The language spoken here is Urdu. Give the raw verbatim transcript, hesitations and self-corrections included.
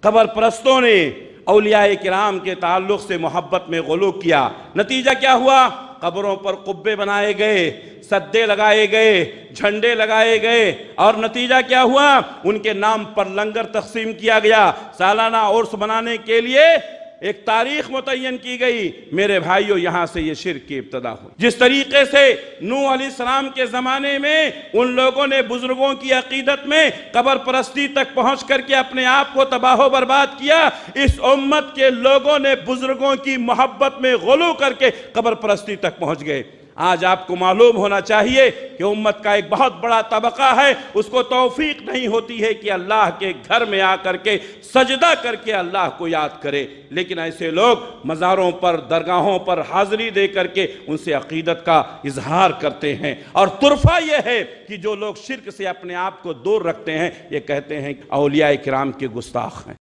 قبر پرستوں نے اولیاء کرام کے تعلق سے محبت میں غلو کیا، نتیجہ کیا ہوا؟ قبروں پر قبے بنائے گئے، سدے لگائے گئے، جھنڈے لگائے گئے، اور نتیجہ کیا ہوا؟ ان کے نام پر لنگر تقسیم کیا گیا، سالانہ عرس منانے کے لیے ایک تاریخ متعین کی گئی۔ میرے بھائیو، یہاں سے یہ شرک کی ابتدا ہوئی۔ جس طریقے سے نوح علیہ السلام کے زمانے میں ان لوگوں نے بزرگوں کی عقیدت میں قبر پرستی تک پہنچ کر کے اپنے آپ کو تباہ و برباد کیا، اس امت کے لوگوں نے بزرگوں کی محبت میں غلو کر کے قبر پرستی تک پہنچ گئے۔ آج آپ کو معلوم ہونا چاہیے کہ امت کا ایک بہت بڑا طبقہ ہے، اس کو توفیق نہیں ہوتی ہے کہ اللہ کے گھر میں آ کر کے سجدہ کر کے اللہ کو یاد کرے، لیکن ایسے لوگ مزاروں پر، درگاہوں پر حاضری دے کر کے ان سے عقیدت کا اظہار کرتے ہیں، اور طرفہ یہ ہے کہ جو لوگ شرک سے اپنے آپ کو دور رکھتے ہیں، یہ کہتے ہیں کہ اولیاء کرام کے گستاخ ہیں۔